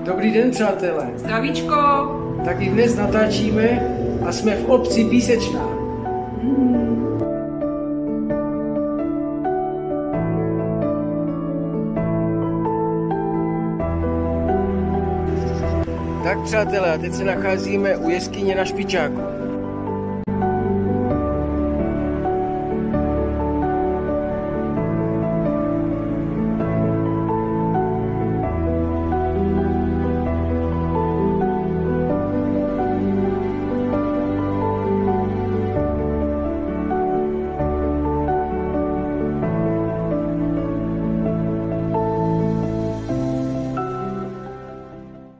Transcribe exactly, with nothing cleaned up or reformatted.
Dobrý den, přátelé. Zdravíčko. Tak i dnes natáčíme a jsme v obci Písečná. Mm. Tak, přátelé, a teď se nacházíme u jeskyně na Špičáku.